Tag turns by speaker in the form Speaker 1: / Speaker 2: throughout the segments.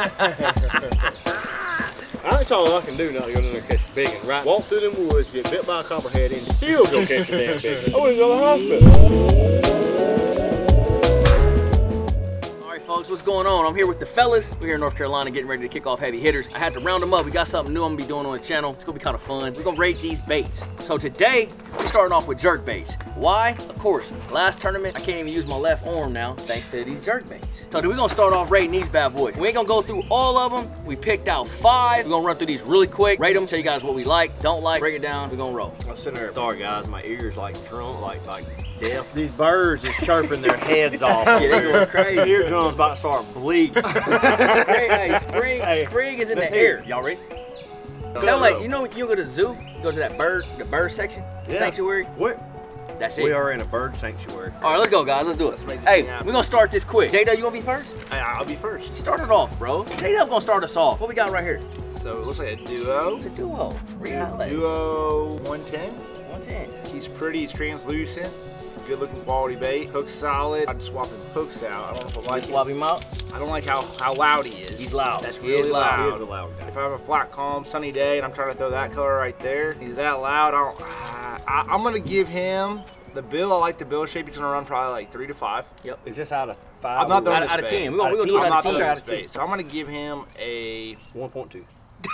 Speaker 1: That's all I can do now to go down there and catch a big one, right? Walk through them woods, get bit by a copperhead, and still go catch a damn big one. I wouldn't go to the hospital.
Speaker 2: Folks, what's going on? I'm here with the fellas. We're here in North Carolina getting ready to kick off heavy hitters. I had to round them up. We got something new I'm gonna be doing on the channel. It's gonna be kind of fun. We're gonna rate these baits. So today, we're starting off with jerk baits. Why? Of course, last tournament, I can't even use my left arm now thanks to these jerk baits. So we're gonna start off rating these bad boys. We ain't gonna go through all of them. We picked out 5. We're gonna run through these really quick, rate them, tell you guys what we like, don't like, break it down, we're gonna roll.
Speaker 1: I'm sitting there, sorry guys, my ears like drunk, like deaf. These birds is chirping their heads off.
Speaker 2: Yeah, they going crazy.
Speaker 1: My eardrum's about to start bleeding.
Speaker 2: Spring is in the air.
Speaker 1: Y'all ready?
Speaker 2: Sound like, you know, you go to the zoo, go to that the bird section, the sanctuary.
Speaker 1: What?
Speaker 2: That's it.
Speaker 1: We are in a bird sanctuary.
Speaker 2: All right, let's go, guys. Let's do it. Hey, we're gonna start this quick. J-Dub, you wanna be first?
Speaker 1: I'll be first.
Speaker 2: Start it off, bro. J-Dub gonna start us off. What we got right here?
Speaker 3: So it looks like a duo.
Speaker 2: It's a duo.
Speaker 3: Duo 110.
Speaker 2: 110.
Speaker 3: He's pretty. He's translucent. Good looking quality bait. Hook's solid. I'd swap his hooks out. I don't know if I like
Speaker 2: swap him out?
Speaker 3: I don't like how loud he is.
Speaker 2: He's loud.
Speaker 3: That's
Speaker 2: He
Speaker 3: really
Speaker 2: is loud.
Speaker 1: He is a loud guy.
Speaker 3: If I have a flat, calm, sunny day and I'm trying to throw that color right there, he's that loud. I'm gonna give him the bill. I like the bill shape. He's gonna run probably like 3 to 5.
Speaker 2: Yep.
Speaker 1: Is this out of 5?
Speaker 3: I'm not throwing
Speaker 2: out of
Speaker 3: this
Speaker 2: 10.
Speaker 3: bait.
Speaker 2: We're gonna do it out of 10.
Speaker 3: Bait. So I'm gonna give him a
Speaker 1: 1.2.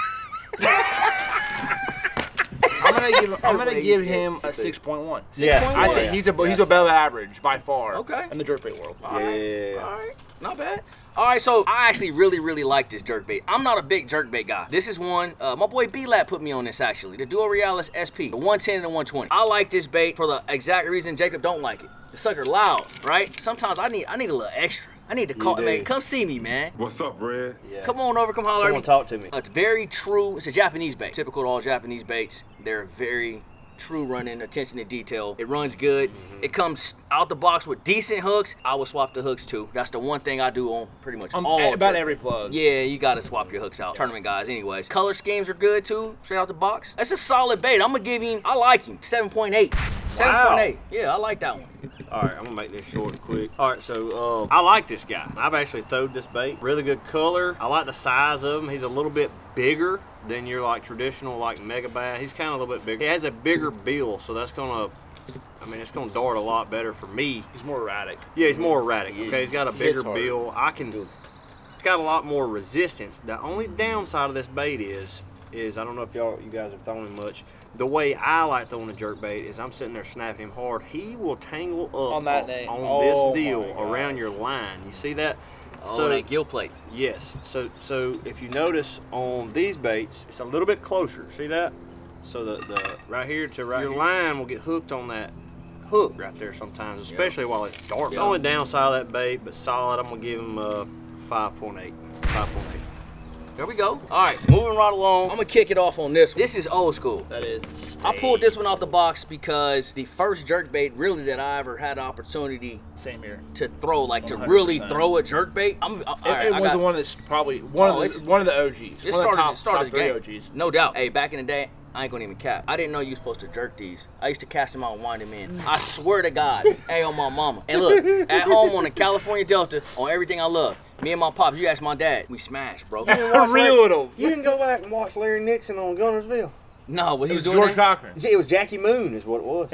Speaker 3: I'm gonna give him a 6.1.
Speaker 1: Yeah,
Speaker 3: I think he's above average by far.
Speaker 2: Okay.
Speaker 3: In the jerkbait world.
Speaker 2: All right. Not bad. All right, so I actually really like this jerkbait. I'm not a big jerkbait guy. This is one, my boy B-Lab put me on this actually. The Duo Realis SP, the 110 and the 120. I like this bait for the exact reason Jacob don't like it. The sucker loud, right? Sometimes I need a little extra. I need to call, man, come see me, man.
Speaker 4: What's up, Red?
Speaker 1: Yeah.
Speaker 2: Come on over, come holler at me.
Speaker 1: Come on, talk to me.
Speaker 2: It's very true. It's a Japanese bait. Typical to all Japanese baits. They're very true running, attention to detail. It runs good. It comes out the box with decent hooks. I will swap the hooks too. That's the one thing I do on pretty much all
Speaker 3: about every plug.
Speaker 2: Yeah, you gotta swap your hooks out. Tournament guys, anyways. Color schemes are good too, straight out the box. That's a solid bait. I'm gonna give him, I like him, 7.8. 7.8. Yeah, I like that one.
Speaker 1: All right, I'm gonna make this short and quick. All right, so I like this guy. I've actually throwed this bait. Really good color. I like the size of him. He's a little bit bigger than your like traditional like mega bass. He's kind of a little bit bigger. He has a bigger bill, so that's gonna, I mean, it's gonna dart a lot better for me.
Speaker 3: He's more erratic.
Speaker 1: Yeah, he's more erratic. Okay, he's got a bigger
Speaker 3: harder.
Speaker 1: bill. It's got a lot more resistance. The only downside of this bait is I don't know if you guys have thrown him much. The way I like throwing a jerk bait is I'm sitting there snapping him hard. He will tangle up
Speaker 3: on
Speaker 1: this deal around your line. You see that?
Speaker 2: So that gill plate.
Speaker 1: Yes. So if you notice on these baits, it's a little bit closer. See that? So the right here to right your line will get hooked on that hook right there sometimes, especially while it's dark. It's the only downside of that bait, but solid. I'm gonna give him a 5.8. 5.8.
Speaker 2: There we go. All right, moving right along. I'm gonna kick it off on this one. This is old school.
Speaker 3: That is.
Speaker 2: I pulled this one out the box because the first jerkbait really that I ever had the opportunity
Speaker 3: Same here.
Speaker 2: to throw, like
Speaker 3: 100%.
Speaker 2: to really throw a jerkbait.
Speaker 3: It was the one that's probably one of the OGs.
Speaker 2: It started the game. OGs. No doubt. Hey, back in the day, I ain't gonna even cap. I didn't know you were supposed to jerk these. I used to cast them out and wind them in. I swear to God. Hey, on my mama. And look, at home on the California Delta, on everything I love, me and my pops, you ask my dad, we smashed, bro.
Speaker 1: You didn't go back and watch Larry Nixon on Gunnersville?
Speaker 2: No, was he doing
Speaker 3: George
Speaker 2: that?
Speaker 3: Cochran.
Speaker 1: It was Jackie Moon is what it was.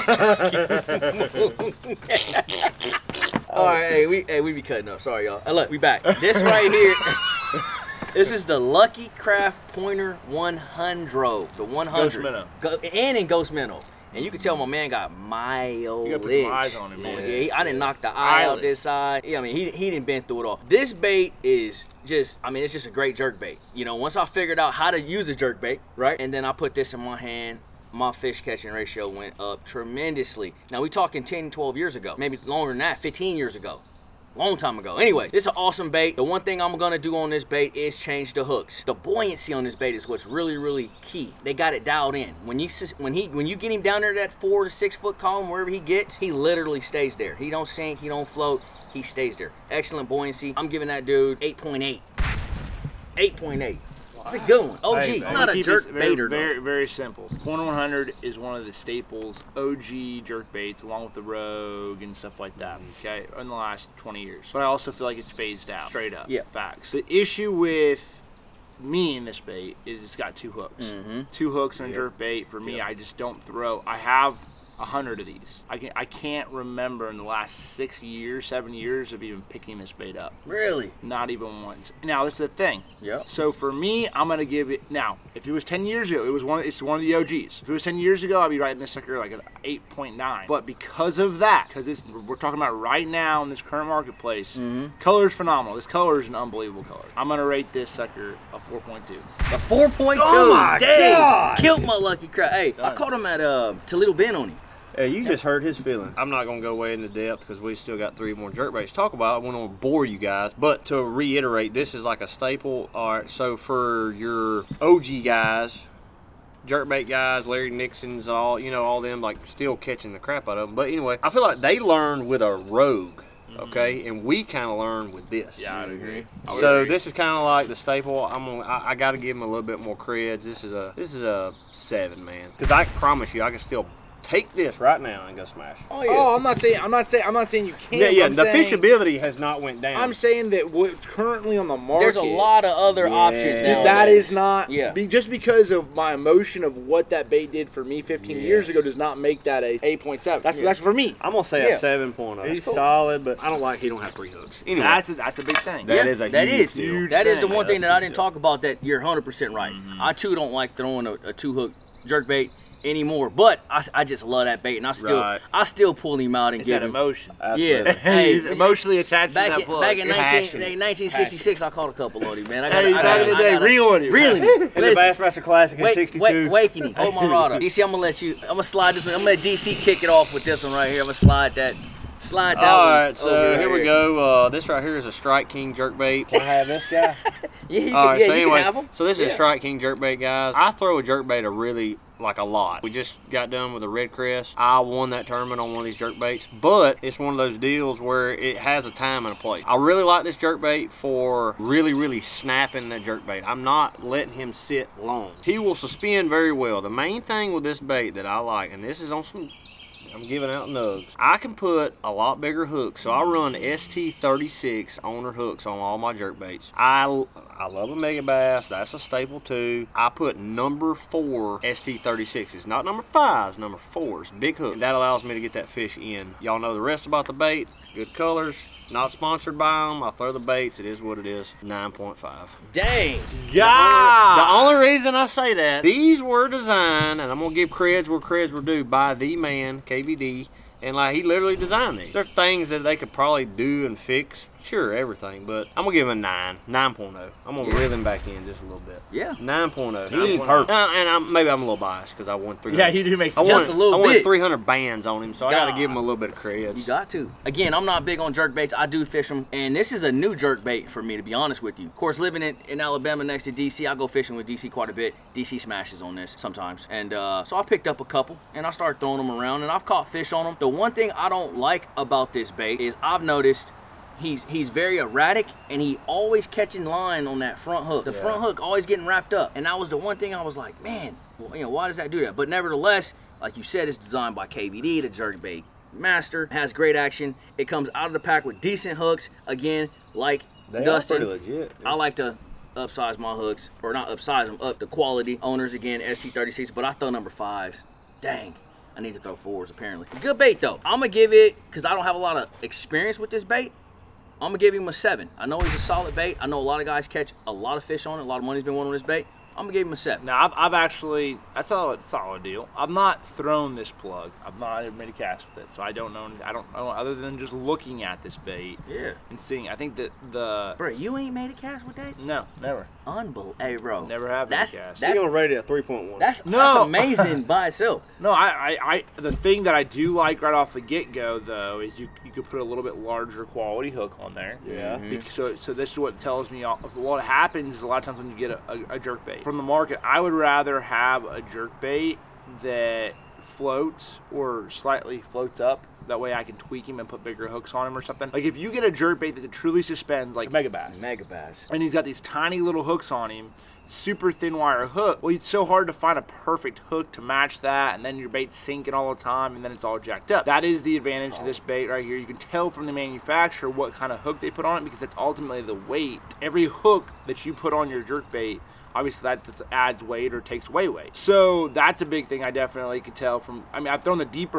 Speaker 2: All right, we be cutting up. Sorry, y'all. Look, we back. This right here, this is the Lucky Craft Pointer 100. The 100.
Speaker 3: Ghost Minnow.
Speaker 2: And in Ghost Minnow. And you can tell my man got mileage.
Speaker 3: You gotta put some eyes on him, man.
Speaker 2: Yeah, I didn't knock the eye out this side. Yeah, I mean, he didn't been through it all. This bait is just, I mean, it's just a great jerk bait. You know, once I figured out how to use a jerk bait, right? And then I put this in my hand, my fish catching ratio went up tremendously. Now, we talking 10, 12 years ago. Maybe longer than that, 15 years ago. Long time ago. Anyway, this is an awesome bait. The one thing I'm gonna do on this bait is change the hooks. The buoyancy on this bait is what's really key. They got it dialed in. When you get him down there to that 4 to 6 foot column, wherever he gets, he literally stays there. He don't sink, he don't float, he stays there. Excellent buoyancy. I'm giving that dude 8.8. 8.8. It's a good one. OG.
Speaker 3: Hey,
Speaker 2: I'm not a
Speaker 3: keep
Speaker 2: jerk
Speaker 3: this
Speaker 2: baiter.
Speaker 3: Very, very simple. Corner 100 is one of the staples, OG jerk baits, along with the Rogue and stuff like that. Okay, in the last 20 years. But I also feel like it's phased out. Straight up.
Speaker 2: Yeah.
Speaker 3: Facts. The issue with me in this bait is it's got 2 hooks. 2 hooks in a jerk bait. For me, I just don't throw. I have 100 of these. I can't remember in the last 6 years, 7 years of even picking this bait up.
Speaker 2: Really?
Speaker 3: Not even once. Now this is the thing.
Speaker 2: Yep.
Speaker 3: So for me, I'm gonna give it now. If it was 10 years ago, it's one of the OGs. If it was 10 years ago, I'd be writing this sucker like an 8.9. But because of that, because we're talking about right now in this current marketplace, color is phenomenal. This color is an unbelievable color. I'm gonna rate this sucker a 4.2.
Speaker 2: A 4.2.
Speaker 1: Oh my God.
Speaker 2: Killed my lucky crap. Hey, I caught him at Toledo Bend on him.
Speaker 1: Hey, you just hurt his feelings. I'm not going to go way into depth because we still got 3 more jerkbaits to talk about. I won't want to bore you guys. But to reiterate, this is like a staple. All right, so for your OG guys, jerkbait guys, Larry Nixon's, all them, like still catching the crap out of them. But anyway, I feel like they learned with a Rogue. Okay, and we kind of learned with this.
Speaker 3: Yeah, I'd agree.
Speaker 1: So this is kind of like the staple. I got to give him a little bit more creds. This is a 7, man. Because I promise you, I can still take this right now and go smash.
Speaker 3: Oh yeah. Oh, I'm not saying you can't.
Speaker 1: Yeah. The fishability has not went down.
Speaker 3: I'm saying that what's currently on the market.
Speaker 2: There's a lot of other options now.
Speaker 3: That is not.
Speaker 2: Yeah.
Speaker 3: Just because of my emotion of what that bait did for me 15 years ago does not make that a 8.7. That's for me.
Speaker 1: I'm gonna say a 7.0. He's solid, but I don't like he don't have 3 hooks. Anyway,
Speaker 3: that's a big thing.
Speaker 1: That is a huge deal.
Speaker 2: That is the one thing that I didn't talk about that you're 100% right. I too don't like throwing a 2-hook jerkbait anymore, but I just love that bait, and I still pull him out and
Speaker 3: it's
Speaker 2: give
Speaker 3: that
Speaker 2: him
Speaker 3: emotion.
Speaker 2: Yeah, hey,
Speaker 3: he's emotionally attached to that plug.
Speaker 2: Back in 1966, I caught a couple of these, man.
Speaker 3: Back in the day, reeling him.
Speaker 1: In the Bassmaster Classic in '62.
Speaker 2: Waking him. Hold my rod up. DC, I'm gonna slide this one. I'm gonna let DC kick it off with this one right here. I'm gonna slide that one.
Speaker 1: All right, so here we go. This right here is a Strike King jerkbait. Can I have this guy?
Speaker 2: All right,
Speaker 1: so anyway,
Speaker 2: you can have them.
Speaker 1: So this is a Strike King jerkbait, guys. I throw a jerkbait a lot. We just got done with a Red Crest. I won that tournament on one of these jerkbaits, but it's one of those deals where it has a time and a place. I really like this jerkbait for really snapping that jerkbait. I'm not letting him sit long. He will suspend very well. The main thing with this bait that I like, and this is on some, I'm giving out nugs. I can put a lot bigger hooks, so I run ST36 owner hooks on all my jerkbaits. I love a Mega Bass. That's a staple too. I put number 4 ST36s, not number 5s, number 4s, big hooks. And that allows me to get that fish in. Y'all know the rest about the bait. Good colors. Not sponsored by them. I throw the baits. It is what it is. 9.5.
Speaker 2: Dang.
Speaker 1: Yeah. The only reason I say that, these were designed, and I'm gonna give creds where creds were due, by the man, KVD, and like he literally designed these. There's things that they could probably do and fix. Sure, everything, but I'm gonna give him a 9.0. I'm gonna reel him back in just a little bit.
Speaker 2: Yeah.
Speaker 1: 9.0. He ain't perfect. And maybe I'm a little biased because I won 300.
Speaker 3: Yeah, you do make sense.
Speaker 2: Just a little bit.
Speaker 1: I won 300 bands on him, so I gotta give him a little bit of credit.
Speaker 2: You got to. Again, I'm not big on jerkbaits. I do fish them, and this is a new jerkbait for me, to be honest with you. Of course, living in Alabama next to DC, I go fishing with DC quite a bit. DC smashes on this sometimes, and so I picked up a couple, and I started throwing them around, and I've caught fish on them. The one thing I don't like about this bait is I've noticed he's very erratic, and he always catching line on that front hook. The front hook always getting wrapped up, and that was the one thing I was like, man, well, why does that do that? But nevertheless, like you said, it's designed by KVD, the jerkbait master. Has great action. It comes out of the pack with decent hooks. Again, like Dustin,
Speaker 1: are pretty legit.
Speaker 2: I like to upsize my hooks, or not upsize them, up the quality. Owners, again, ST36, but I throw number 5s. Dang. I need to throw 4s, apparently. Good bait, though. I'm going to give it, because I don't have a lot of experience with this bait, I'm going to give him a 7. I know he's a solid bait. I know a lot of guys catch a lot of fish on it. A lot of money's been won on this bait. I'm going to give him a 7.
Speaker 3: Now, I've actually, that's a solid deal. I've not thrown this plug. I've not ever made a cast with it, so I don't know other than just looking at this bait.
Speaker 2: Yeah.
Speaker 3: And seeing, I think that the...
Speaker 2: Bro, you ain't made a cast with that?
Speaker 3: No, never.
Speaker 2: Unbelievable. Hey, bro.
Speaker 3: Never have made a cast.
Speaker 1: You're going to rate it at 3.1.
Speaker 2: That's amazing by itself.
Speaker 3: No, the thing that I do like right off the get-go, though, is you could put a little bit larger quality hook on there.
Speaker 1: Yeah.
Speaker 3: So this is what tells me, what happens is a lot of times when you get a jerkbait from the market, I would rather have a jerkbait that floats or slightly floats up That way I can tweak him and put bigger hooks on him or something. Like if you get a jerkbait that truly suspends, like Megabass.
Speaker 2: Megabass.
Speaker 3: And he's got these tiny little hooks on him, super thin wire hook. Well, it's so hard to find a perfect hook to match that, and then your bait's sinking all the time, and then it's all jacked up. That is the advantage to this bait right here. You can tell from the manufacturer what kind of hook they put on it, because that's ultimately the weight. Every hook that you put on your jerkbait, obviously that just adds weight or takes away weight. So that's a big thing I definitely could tell from, I mean, I've thrown the deeper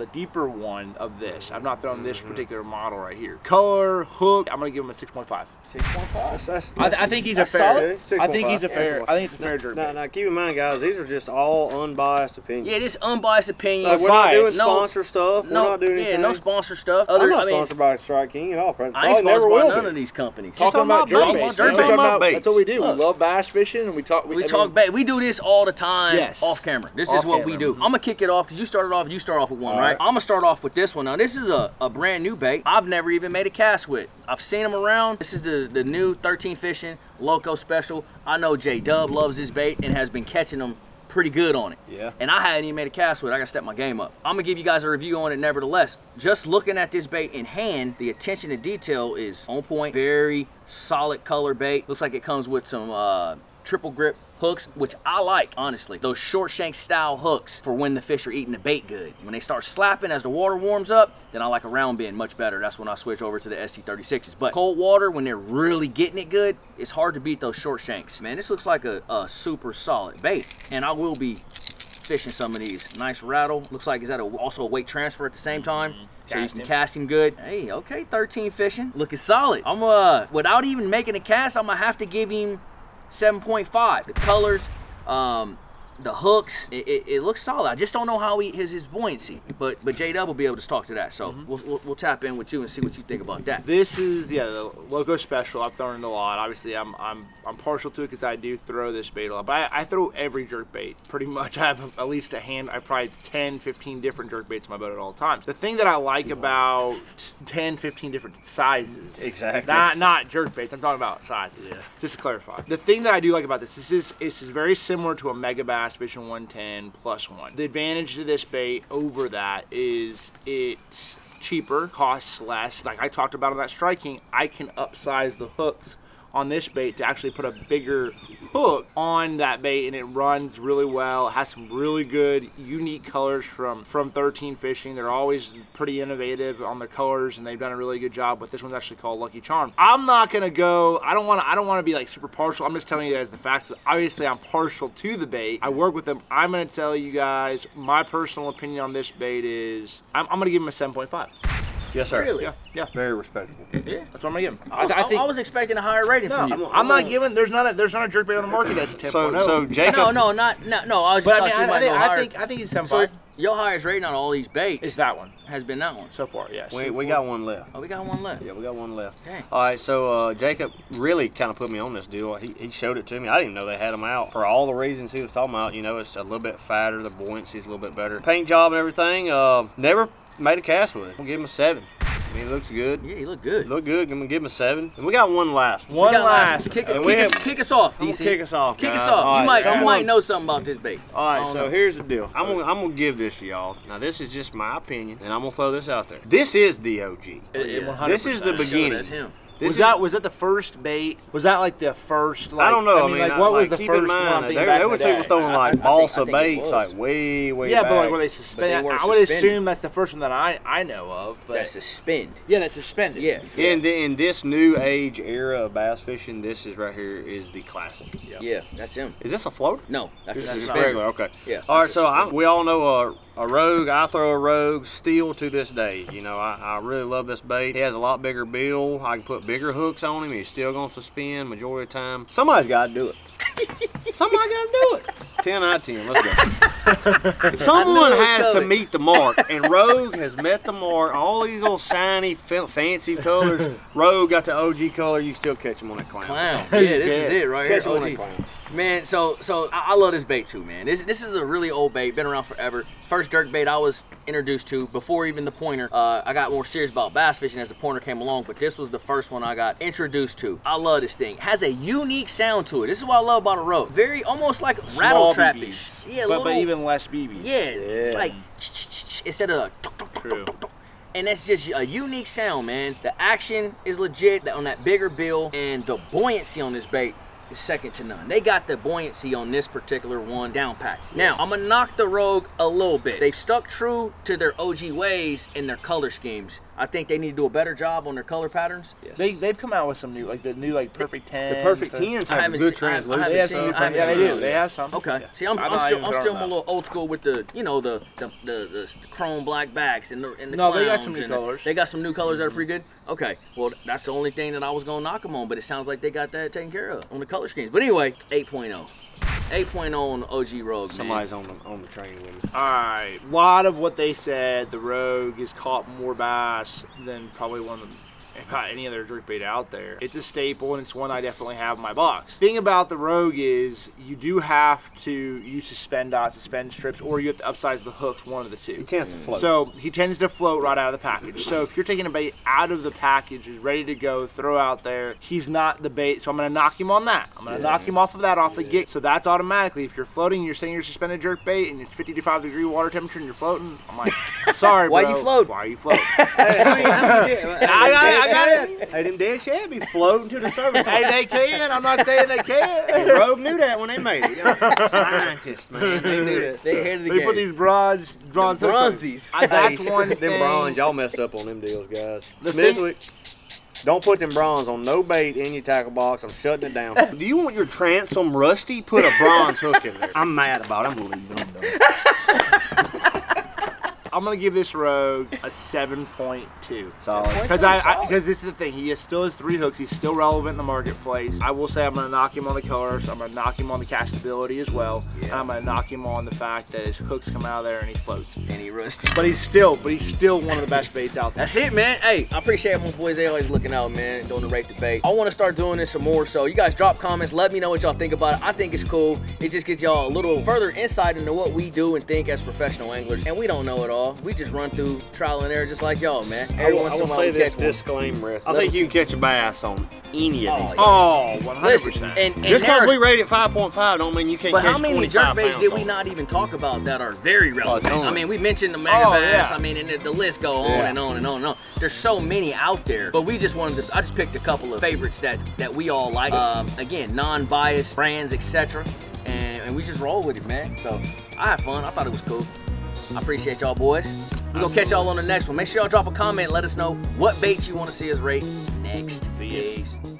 Speaker 3: one of this. I've not thrown this particular model right here. Color, hook, I'm gonna give him a 6.5.
Speaker 2: 6.5.
Speaker 3: I think he's a fair. I think he's a fair. I think it's a fair jerkbait.
Speaker 1: Now, keep in mind, guys, these are just all unbiased opinions.
Speaker 2: Yeah, this unbiased opinion.
Speaker 1: Like, we're not doing sponsor stuff. We're not doing anything.
Speaker 2: No sponsor stuff.
Speaker 1: I'm not sponsored by Strike King at all.
Speaker 2: I ain't sponsored by none of these companies.
Speaker 3: Talking about jerkbaits. That's what we do. We love bass fishing, and we talk.
Speaker 2: We talk bait. We do this all the time off camera. This is what we do. I'm gonna kick it off because you started off. You start off with one, right? I'm gonna start off with this one. Now, this is a brand new bait. I've never even made a cast with. I've seen them around. This is the new 13 Fishing Loco Special. I know J-Dub loves this bait and has been catching them pretty good on it.
Speaker 1: Yeah.
Speaker 2: And I hadn't even made a cast with it. I gotta step my game up. I'm gonna give you guys a review on it nevertheless. Just looking at this bait in hand, the attention to detail is on point. Very solid color bait. Looks like it comes with some triple grip hooks, which I like, honestly. Those short shank style hooks for when the fish are eating the bait good. When they start slapping as the water warms up, then I like a round bend much better. That's when I switch over to the ST36s. But cold water, when they're really getting it good, it's hard to beat those short shanks. Man, this looks like a super solid bait. And I will be fishing some of these. Nice rattle. Looks like it's also a weight transfer at the same time. So you can cast him good. Hey, okay, 13 Fishing. Looking solid. I'm without even making a cast, I'm gonna have to give him 7.5. The colors, the hooks, it looks solid. I just don't know how his buoyancy, but J-Dub will be able to talk to that. So we'll tap in with you and see what you think about that.
Speaker 3: This is the Loco Special. I've thrown it a lot. Obviously, I'm partial to it because I do throw this bait a lot. But I throw every jerk bait pretty much. I have at least I probably 10, 15 different jerk baits in my boat at all times. The thing that I like about 10, 15 different sizes,
Speaker 1: exactly,
Speaker 3: not jerk baits. I'm talking about sizes. Yeah. Just to clarify, the thing that I do like about this is very similar to a Megabass Fishing 110 plus one. The advantage to this bait over that is it's cheaper, costs less. Like I talked about on that Strike King, I can upsize the hooks on this bait to actually put a bigger hook on that bait, and it runs really well. It has some really good, unique colors from 13 Fishing. They're always pretty innovative on their colors, and they've done a really good job. But this one's actually called Lucky Charm. I'm not gonna go. I don't want to be like super partial. I'm just telling you guys the facts. Obviously, I'm partial to the bait. I work with them. I'm gonna tell you guys my personal opinion on this bait is I'm gonna give him a 7.5.
Speaker 1: Yes, sir.
Speaker 2: Really?
Speaker 3: Yeah.
Speaker 1: Very respectable.
Speaker 2: Yeah.
Speaker 3: That's what I'm gonna give him.
Speaker 2: I was expecting a higher rating from you.
Speaker 3: I'm not giving. There's not a jerkbait on the market that's a 10.0.
Speaker 1: So Jacob.
Speaker 2: No. I was just
Speaker 3: But I think he's 7.5.
Speaker 2: So your highest rating on all these baits
Speaker 3: It's that one
Speaker 2: has been that one.
Speaker 3: so far. Yes.
Speaker 1: We got one left.
Speaker 2: Oh, we got one left.
Speaker 1: Yeah, we got one left.
Speaker 2: Dang.
Speaker 1: All right, so Jacob really kind of put me on this deal. He showed it to me. I didn't even know they had them out for all the reasons he was talking about. You know, it's a little bit fatter, the buoyancy's a little bit better, paint job and everything. Never made a cast with it. I'll give him a 7. I mean, it looks good.
Speaker 2: Yeah, he looked good.
Speaker 1: Look good. I'm gonna give him a 7. And we got one last.
Speaker 2: Kick us off, DC.
Speaker 1: Kick us off.
Speaker 2: Kick
Speaker 1: guys.
Speaker 2: us off.
Speaker 1: All right,
Speaker 2: You might know something about this bait.
Speaker 1: All right, so here's the deal. I'm gonna give this to y'all. Now, this is just my opinion, and I'm gonna throw this out there. This is the OG. This is the beginning.
Speaker 2: That's him.
Speaker 3: Was that the first bait? Was that like the first? Like,
Speaker 1: I don't know.
Speaker 3: I mean, like, what was the
Speaker 1: keep
Speaker 3: first
Speaker 1: in mind,
Speaker 3: one? I'm thinking
Speaker 1: there
Speaker 3: back
Speaker 1: were
Speaker 3: in the
Speaker 1: people
Speaker 3: day.
Speaker 1: throwing like balsa
Speaker 2: think it
Speaker 1: baits,
Speaker 2: was.
Speaker 1: like way
Speaker 3: Yeah,
Speaker 1: back.
Speaker 3: but like were they suspended?
Speaker 2: weren't
Speaker 3: I would
Speaker 2: suspended.
Speaker 3: assume that's the first one that I know of. But
Speaker 2: That's suspend.
Speaker 3: yeah, that's suspended.
Speaker 2: Yeah.
Speaker 1: In this new age era of bass fishing, this is right here is the classic.
Speaker 2: Yeah, that's him.
Speaker 1: Is this a floater?
Speaker 2: No, that's a
Speaker 1: This is
Speaker 2: suspender.
Speaker 1: regular. Okay.
Speaker 2: Yeah,
Speaker 1: All right.
Speaker 2: that's a
Speaker 1: So
Speaker 2: suspender.
Speaker 1: we all know a Rogue. I throw a Rogue still to this day. You know, I really love this bait. He has a lot bigger bill. I can put bigger hooks on him. He's still gonna suspend majority of the time. Somebody's got to do it. Somebody got to do it. 10 out of 10. Let's go. Someone
Speaker 2: it was
Speaker 1: has to
Speaker 2: coming.
Speaker 1: meet the mark, and Rogue has met the mark. All these little shiny, fancy colors. Rogue got the OG color. You still catch him on that clown.
Speaker 2: Clown. Yeah, this is it right
Speaker 1: Catch
Speaker 2: here.
Speaker 1: him on that
Speaker 2: OG.
Speaker 1: clown.
Speaker 2: Man, so I love this bait too, man. This is a really old bait, been around forever. First jerk bait I was introduced to before even the pointer. I got more serious about bass fishing as the pointer came along, but this was the first one I got introduced to. I love this thing. It has a unique sound to it. This is what I love about a Rogue. Very almost like rattle
Speaker 3: Small
Speaker 2: trap-ish.
Speaker 3: BBs.
Speaker 2: Yeah,
Speaker 3: but even less BBs.
Speaker 2: yeah, it's like instead of
Speaker 3: True.
Speaker 2: and that's just a unique sound, man. The action is legit on that bigger bill, and the buoyancy on this bait is second to none. They got the buoyancy on this particular one down pat. Now, I'm gonna knock the Rogue a little bit. They've stuck true to their OG ways in their color schemes. I think they need to do a better job on their color patterns.
Speaker 3: Yes. They've come out with some new, like the new Perfect 10.
Speaker 1: The Perfect 10s have a good translucent.
Speaker 3: Yeah, they do. They have some.
Speaker 2: Okay.
Speaker 3: Yeah.
Speaker 2: See, I'm still a little old school with the, you know, the chrome black backs and the
Speaker 3: No, they got
Speaker 2: clowns
Speaker 3: some new
Speaker 2: and
Speaker 3: colors.
Speaker 2: They got some new colors that are pretty good. Okay. Well, that's the only thing that I was gonna knock them on, but it sounds like they got that taken care of on the color schemes. But anyway, 8.0. 8.0 on the OG Rogue.
Speaker 1: Somebody's on the train with me.
Speaker 3: All right. A lot of what they said, the Rogue has caught more bass than probably one of them. About any other jerkbait out there. It's a staple, and it's one I definitely have in my box. Thing about the Rogue is you do have to use suspend dots, suspend strips, or you have to upsize the hooks, one of the two.
Speaker 1: He tends to float.
Speaker 3: So he tends to float right out of the package. So if you're taking a bait out of the package, is ready to go, throw out there, he's not the bait. So I'm going to knock him on that. I'm going to knock him off of that, off the gig. So that's automatically, if you're floating, you're saying you're suspended jerkbait, and it's 55-degree water temperature, and you're floating, I'm like, sorry, bro.
Speaker 2: Why you float?
Speaker 3: Why are you floating?
Speaker 1: I got it. Hey, them dead shad be floating to the surface.
Speaker 3: Hey, they can. I'm not saying they can't.
Speaker 1: Rogue knew that when they made it. Scientists, man, they knew that.
Speaker 2: They ahead of the
Speaker 3: They
Speaker 2: game.
Speaker 3: put these bronzies.
Speaker 2: Bronzies.
Speaker 3: That's one
Speaker 1: them
Speaker 3: thing.
Speaker 1: bronze, y'all messed up on them deals, guys.
Speaker 3: The
Speaker 1: Smithwick, don't put them bronze on no bait in your tackle box. I'm shutting it down. Do you want your transom rusty? Put a bronze hook in there. I'm mad about it. I'm leaving. I'm done.
Speaker 3: I'm gonna give this Rogue a 7.2.
Speaker 1: Solid.
Speaker 3: Because this is the thing, he still has 3 hooks. He's still relevant in the marketplace. I will say I'm gonna knock him on the colors. I'm gonna knock him on the castability as well.
Speaker 1: Yeah.
Speaker 3: And I'm gonna knock him on the fact that his hooks come out of there and he floats.
Speaker 2: And he rusty.
Speaker 3: But he's still one of the best baits out there.
Speaker 2: That's it, man. Hey, I appreciate my boys. They always looking out, man, doing the rate debate. I want to start doing this some more, so you guys drop comments. Let me know what y'all think about it. I think it's cool. It just gives y'all a little further insight into what we do and think as professional anglers. And we don't know it all. We just run through trial and error just like y'all, man.
Speaker 1: I will say this disclaimer. I think you can catch a bass on any of these.
Speaker 3: Oh, 100%.
Speaker 2: Listen, and
Speaker 1: Just because
Speaker 2: there's-
Speaker 1: we rate it 5.5 don't mean you can't
Speaker 2: But
Speaker 1: catch
Speaker 2: how many
Speaker 1: 25
Speaker 2: jerkbaits
Speaker 1: pounds
Speaker 2: did we
Speaker 1: on
Speaker 2: not even talk about that are very relevant?
Speaker 1: ton.
Speaker 2: I mean, we mentioned the mega bass.
Speaker 3: yeah.
Speaker 2: I mean, and the list go on
Speaker 1: Yeah.
Speaker 2: and on and on and on. There's so many out there, but we just wanted to. I just picked a couple of favorites that we all like. Again, non-biased brands, etc. And we just roll with it, man. So I had fun. I thought it was cool. I appreciate y'all, boys. We're gonna catch y'all on the next one. Make sure y'all drop a comment and let us know what baits you want to see us rate next.
Speaker 3: See ya.
Speaker 2: Peace.